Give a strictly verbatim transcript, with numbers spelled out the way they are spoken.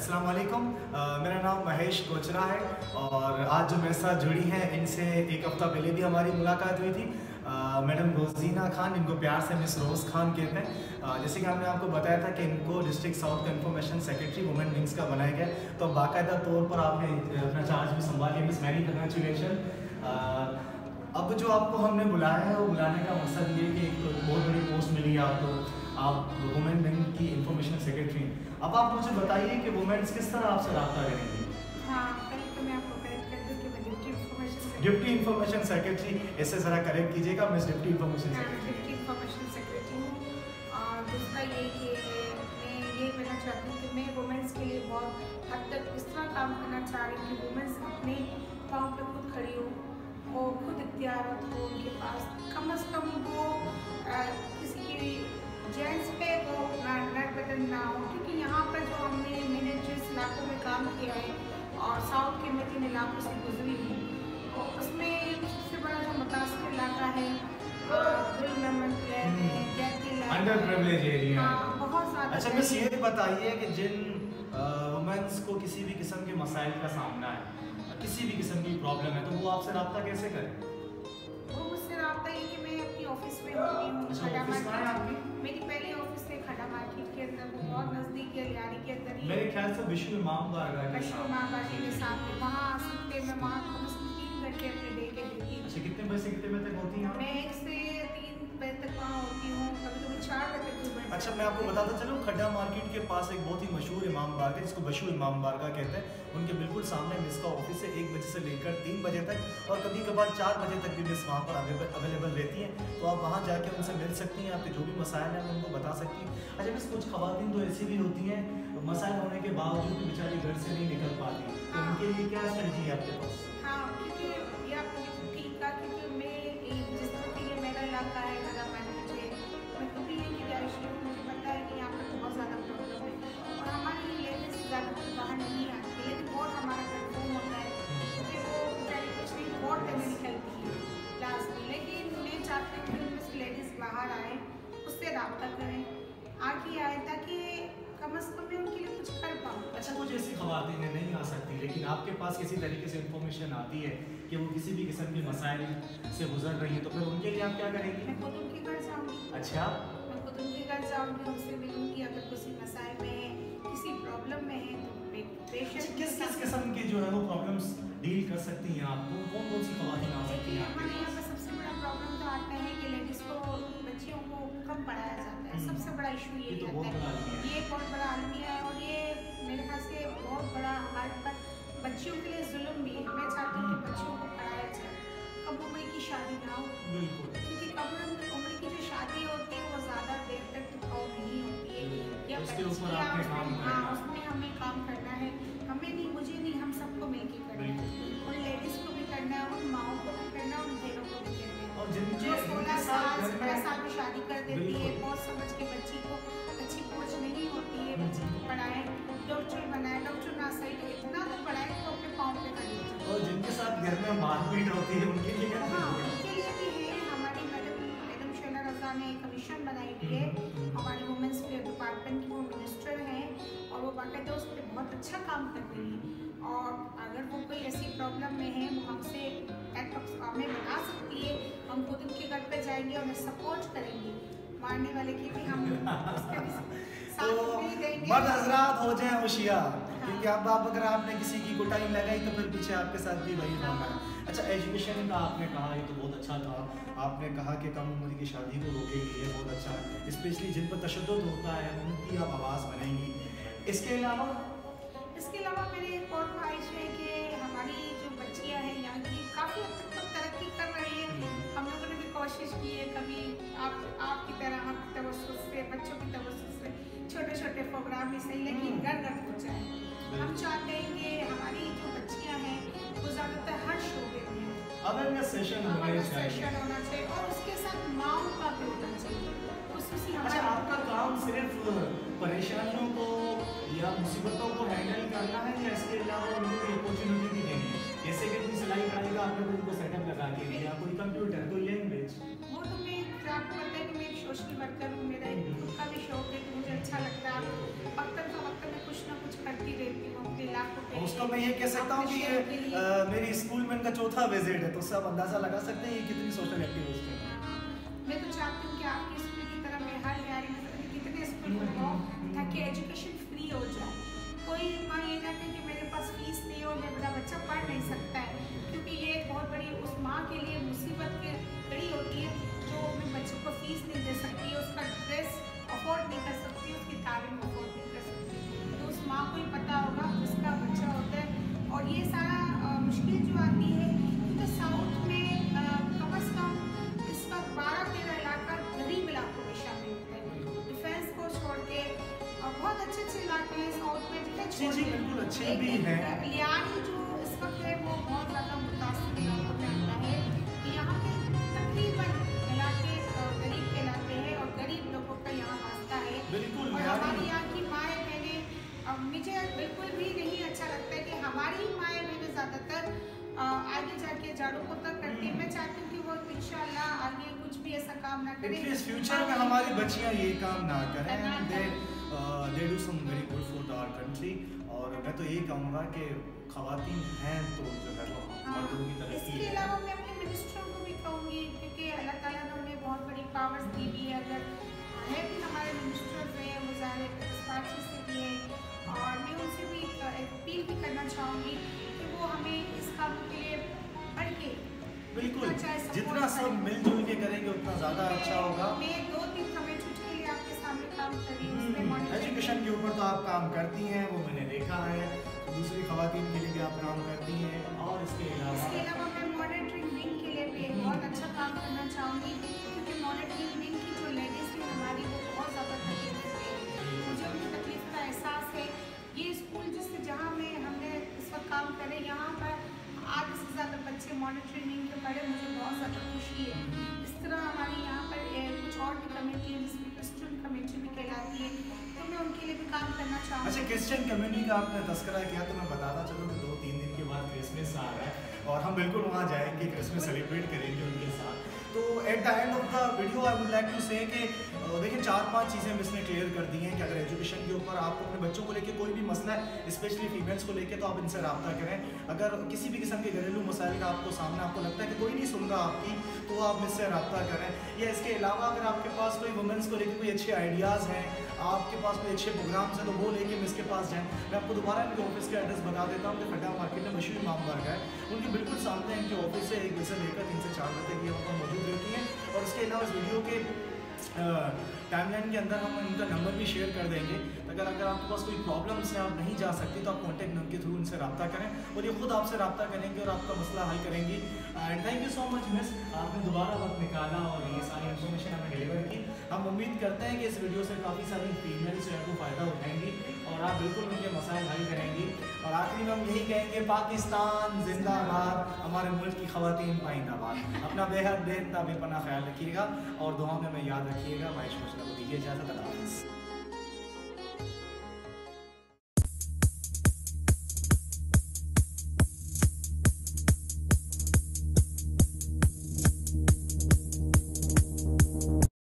अस्सलाम वालेकुम, मेरा नाम महेश कोचरा है और आज जो मेरे साथ जुड़ी हैं इनसे एक हफ़्ता पहले भी हमारी मुलाकात हुई थी। मैडम रोजीना खान, इनको प्यार से मिस रोज़ खान कहते हैं। आ, जैसे कि हमने आपको बताया था कि इनको डिस्ट्रिक्ट साउथ का इन्फॉर्मेशन सेक्रेटरी वुमेन विंग्स का बनाया गया, तो बाकायदा तौर पर आपने अपना चार्ज भी संभाल लिया। Miss many congratulation. अब जो आपको हमने बुलाया है वो बुलाने का मकसद ये कि एक बहुत बड़ी पोस्ट मिली है आपको, आप वुमेन विंग की इंफॉर्मेशन सेक्रेटरी। अब आप मुझे बताइए कि वुमेन्स किस तरह आपसे रब्ता करेंगी? हाँ, पहले तो मैं आपको करेक्ट कर दूं कि मैं deputy information secretary deputy information secretary, इससे ज़रा करेक्ट कीजिएगा मिस, डिप्टी इंफॉर्मेशन हाँ, सेक्रेटरी। डिप्टी इंफॉर्मेशन सेक्रेटरी हूँ। और दूसरा ये कि मैं ये कहना चाहती हूँ कि मैं वुमेन्स के लिए बहुत हद तक इस तरह काम करना चाह रही हूँ कि वुमेन्स अपने पाँव पे खुद खड़ी हो और खुद इख्तियारत हो उनके पास। कम अज़ कम वो आ, किसी की जेंट्स पे वो नट बटन ना हो, क्योंकि यहाँ पर जो हमने मैंने जिस इलाकों में काम किया है और साउथ के मैं जिन इलाकों से गुजरी हूँ, और उसमें सबसे बड़ा जो मुतासिर इलाका है अंडर प्रिविलेज एरिया। हाँ, बहुत ज़्यादा। अच्छा मिस, ये बताइए कि जिन वुमेन्स को किसी भी किस्म के मसाइल का सामना है, किसी भी किस्म की प्रॉब्लम है, तो वो आपसे रब्ता कैसे करें? वो मुझसे रब्ता ये कि मैं अपनी ऑफिस में होती हूँ। अच्छा, ऑफिस कहाँ है आपकी? मेरी पहली ऑफिस है खड़ा मार्केट के अंदर, वो बहुत नज़दीक है, लियारी के अंदर ही। मेरे ख्याल से विश्व इमाम बारगाह के विश्व इमाम बारगाह के सामने, वहाँ सकते मैं वहाँ कम से कम तीन घंटे अपने डे के देती हूँ। अच्छा, कितने बजे से कितने बजे तक होती हैं? मैं एक से तीन बजे तक वहाँ होती हूँ, कभी कभी चार बजे तक भी बैठ। अच्छा, मैं आपको बताता चलूँ, खड्डा मार्केट के पास एक बहुत ही मशहूर इमाम बारगाह है जिसको बशू इमाम बारगाह कहते हैं। उनके बिल्कुल सामने मिस का ऑफिस है, एक बजे से लेकर तीन बजे तक, और कभी कभार चार बजे तक भी मिस वहाँ पर अवेलेबल रहती हैं। तो आप वहाँ जाके उनसे मिल सकती हैं, आपके जो भी मसाइल हैं उनको बता सकती हैं। अच्छा मिस, कुछ खवातीन तो ऐसी भी होती हैं मसाइल होने के बावजूद भी बेचारी घर से नहीं निकल पाती, तो उनके लिए क्या स्ट्रेटजी है आपके पास? हाँ, क्योंकि ये आपने ठीक कहा, क्योंकि मैं जिस तरह के ये मेरा इलाका है खड़ा मार्केट है, मैं कभी ये की रिहायशी हूँ, मुझे पता है कि यहाँ पर बहुत ज़्यादा प्रॉब्लम है और हमारी लेडीज ज़्यादातर बाहर नहीं आती, लेकिन बहुत हमारा कंफर्म होता है क्योंकि वो बेचारी कुछ नहीं बहुत देने निकलती है क्लास में। लेकिन मैं चाहती हूँ कि उस लेडीज़ बाहर आए, उससे रब्ता करें, आगे आए, ताकि कम अज़ कम मैं उनके लिए कुछ कर पाऊँ। अच्छा, कुछ ऐसी खवातीन नहीं आ सकती, लेकिन आपके पास किसी तरीके से इंफॉर्मेशन आती है कि वो किसी भी किस्म के मसाइल से गुजर रही हैं, तो फिर उनके लिए आप क्या करेंगी? मैं खुद उनके घर जाऊँगी। अच्छा, मैं खुद उनके घर जाऊँगी, उनसे मिलूँगी, अगर किसी मसाइल में है, किसी प्रॉब्लम में है, तो पेशेंट किस किस किस्म की जो है वो प्रॉब्लम्स डील कर सकती हैं आप? कौन कौन सी खवातीन आ सकती हैं? हमारे यहाँ पर सबसे बड़ा प्रॉब्लम तो आता है कि लेडीज़ को, बच्चियों को कम पढ़ाया जाता है। सबसे बड़ा इशू ये तो रहता है, ये बहुत बड़ा आलमिया है और ये मेरे ख्याल से बहुत बड़ा हमारे पर बच्चियों के लिए जुल्म भी है। मैं चाहती हूँ कि बच्चियों को पढ़ाया जाए, कम उम्र की शादी ना हो, क्योंकि कम उम्र की जो शादी होती है वो ज़्यादा देर तक टिकाऊ नहीं होती है, या उसके ऊपर बच्चियाँ आपने काम उसमें, हाँ, करना है। उसमें हमें काम करना है। हमें नहीं, मुझे नहीं, हम सबको मिलकर करना है, उन लेडीज़ को भी करना है, उन माओं को भी करना है, उन बहनों को भी करना है। और जिनके जो सोलह साल सत्रह में साल में शादी कर देती है, बहुत समझ के बच्ची को अच्छी पहुँच नहीं होती है, बच्ची को पढ़ाए, डॉक्टर बनाए, डॉक्टर ना सही तो इतना तो पढ़ाए तो अपने पाँव पे कर लीजिए। और जिनके साथ घर में मारपीट होती है उनके लिए क्या? हाँ, उनके लिए भी है। हमारी मैडम मैडम शैला रज़ा ने कमीशन बनाई हुई है, हमारी वुमेंस वेलफेयर डिपार्टमेंट की वो मिनिस्टर हैं और वो बाकायदा उस पर बहुत अच्छा काम कर रही हैं। और अगर वो कोई ऐसी प्रॉब्लम में है, वो हमसे हमें बता सकती है, हम खुद उनके घर पे जाएंगे, उन्हें सपोर्ट करेंगे, मारने वाले की भी हम उसके भी साथ भी देंगे। मर्द हजरात हो जाए होशियार, क्योंकि अब आप अगर आपने किसी की कुटाई लगाई तो फिर पीछे आपके साथ भी वही होना है। अच्छा, एजुकेशन का आपने कहा, ये तो बहुत अच्छा था, आपने कहा कि कम उम्र की शादी को रोकेगी, ये बहुत अच्छा है, स्पेशली जिन पर तशद्दुद होता है उनकी आप आवाज़ बनेंगी। इसके अलावा इसके अलावा मेरी एक और ख्वाहिश है कि हमारी जो बच्चियाँ हैं यहाँ की काफ़ी हद तक तो तरक्की कर रही है। हम लोगों ने भी कोशिश की है, कभी आप आपकी तरह आपकी तवज्जो से, बच्चों की तवज्जो से छोटे छोटे प्रोग्राम ही सही, लेकिन घर घर पहुँचाएँ। हम चाहते हैं कि हमारी जो बच्चियाँ हैं वो ज़्यादातर हर शोबे में अवेयरनेस सेशन सेशन होना चाहिए और उसके साथ माओं का भी होना चाहिए। अच्छा, आपका काम सिर्फ परेशानियों को या मुसीबतों को हैंडल करना है या इसके अलावा उनको कोई अपॉर्चुनिटी भी देनी है? जैसे कि कोई सिलाई कढ़ाई का आपने कोई को सेटअप लगा के दिया, कोई कंप्यूटर, कोई लैंग्वेज? वो तो मैं आपको पता है कि मैं एक सोशल वर्कर हूँ, मेरा एक खुद का भी शौक है तो मुझे अच्छा लगता है। वक्तन का वक्त मैं कुछ ना कुछ करती रहती हूँ अपने इलाकों के लिए। उसको मैं ये कह सकता हूँ कि ये आ, मेरी स्कूल में इनका चौथा विजिट है, तो उससे आप अंदाजा लगा सकते हैं ये कितनी सोशल एक्टिविस्ट है। मैं तो चाहती हूँ कि आपकी स्कूल की तरह मैं हर यारी में कितने स्कूल बनवाऊँ ताकि एजुकेशन फ्री हो जाए। कोई माँ ये ना कहे कि मेरे पास फीस नहीं हो, मेरा बच्चा पढ़ नहीं सकता है, क्योंकि ये एक बहुत बड़ी उस माँ के लिए मुसीबत के खड़ी होती है जो अपने बच्चों को फीस नहीं दे सकती है, उसका ड्रेस अफोर्ड नहीं कर सकती, उसकी तालीम अफोर्ड नहीं कर सकती। तो उस माँ को ही पता होगा जिसका बच्चा होता है। और ये सारा आ, मुश्किल जो आती है क्योंकि साउथ में आ, कम अज़ कम इस वक्त बारह तेरह इलाका गरीब इलाकों में शामिल होते हैं। डिफेंस को छोड़ के और बहुत अच्छे अच्छे इलाके हैं साउथ में, जी जी बिल्कुल अच्छे भी हैं। लियानी जो इस वक्त है वो बहुत ज़्यादा मुतासिर इलाकों में आता है। यहाँ के तकरीबन इलाके गरीब के इलाके हैं और गरीब लोगों का यहाँ वास्ता है। बिल्कुल और हमारी यहाँ की माएँ बहनें, मुझे बिल्कुल भी नहीं अच्छा लगता है कि हमारी माएँ बहनें ज़्यादातर आगे जाके झाड़ू पोछा करती है। मैं चाहती हूँ कि वो इंशाल्लाह आगे कुछ भी ऐसा काम ना करें, एटलीस्ट फ्यूचर में हमारी बच्चियाँ ये काम ना करें, they they do some very good for our country. और मैं तो यही कहूँगा कि खवातीन हैं तो जो है वो मर्दों की तरह। इसके अलावा मैं अपने मिनिस्टरों को भी कहूँगी क्योंकि अल्लाह ताला ने उन्हें बहुत बड़ी पावर्स दी हुई है। अगर मैं भी हमारे मिनिस्टर्स हैं, वज़ारत इस्पात से भी हैं, और मैं उनसे भी एक अपील भी करना चाहूँगी कि वो हमें इस काम के लिए बढ़ के बिल्कुल जितना सब मिलजुल के करेंगे उतना ज़्यादा अच्छा होगा। मैं दो तीन कमेटी के लिए आपके सामने काम कर रही हूँ, एजुकेशन के ऊपर तो आप काम करती हैं, वो मैंने देखा है। दूसरी खवातीन के लिए भी आप काम करती हैं, और इसके अलावा इसके अलावा मैं मॉनिटरिंग विंग के लिए भी बहुत अच्छा काम करना चाहूँगी, क्योंकि मॉनिटरिंग विंग की जो लेडीज़ हैं हमारी वो बहुत ज़्यादा तकलीफ है, मुझे उनकी तकलीफ का एहसास है। ये स्कूल जिस जहाँ में हमने इस वक्त काम करें, यहाँ पर आधे से ज़्यादा बच्चे मॉनिटरिंग विंग के पढ़े, मुझे बहुत ज़्यादा खुशी है। इस तरह हमारी यहाँ पर कुछ और भी कमेटी है जिसमें क्रिश्चियन कमेटी भी कहलाती है, तो मैं उनके लिए भी काम करना चाहूँगी। अच्छा, क्रिश्चियन कम्युनिटी का आपने तस्करा किया तो मैं बताता चलूँ कि दो तीन दिन के बाद क्रिसमस आ रहा है और हम बिल्कुल वहाँ जाएंगे, क्रिसमस सेलिब्रेट करेंगे उनके साथ। तो at the end of the video I would like to say कि देखिए चार पांच चीज़ें इसने क्लियर कर दी हैं कि अगर एजुकेशन के ऊपर आपको अपने बच्चों को लेके कोई भी मसला है, स्पेशली फीमेल्स को लेके, तो आप इनसे रब्ता करें। अगर किसी भी किस्म के घरेलू मसाइल का आपको सामना आपको लगता है कि कोई नहीं सुन रहा आपकी, तो आप इससे रब्ता करें। या इसके अलावा अगर आपके पास कोई वुमेंस को लेकर कोई अच्छे आइडियाज़ हैं, आपके पास कोई अच्छे प्रोग्राम्स हैं, तो वो लेके इसके पास जाएँ। मैं आपको दोबारा इनके ऑफिस का एड्रेस बता देता हूँ कि खड्डा मार्केट में मशहूर इमाम बारगाह है, उनके बिल्कुल सामने इनके ऑफिस से एक बजे से लेकर तीन से चार बजे तक ये वहाँ पर मौजूद रहती हैं। और इसके अलावा इस वीडियो के टाइमलाइन के अंदर हम इनका नंबर भी शेयर कर देंगे। अगर अगर आपके पास कोई प्रॉब्लम से आप नहीं जा सकते तो आप कॉन्टैक्ट नंबर के थ्रू इनसे रब्ता करें और ये खुद आपसे रब्ता करेंगे और आपका मसला हल करेंगी। And thank you so much miss, आपने दोबारा वक्त निकाला और ये सारी इन्फॉर्मेशन हमें डिलीवर की। हम उम्मीद करते हैं कि इस वीडियो से काफ़ी सारी फीमेल्स जो है वो फ़ायदा उठाएंगी और आप बिल्कुल उनके मसाइल हल करेंगी। और आखिरी में हम यही कहेंगे, पाकिस्तान जिंदाबाद, हमारे मुल्क की खवातीन पाइंदाबाद। अपना बेहद बेहद बेपनाह ख्याल रखिएगा और दुआ में हमें याद रखिएगा। महेश कोचरा को दीजिए इजाज़त। अल्लाह हाफ़िज़।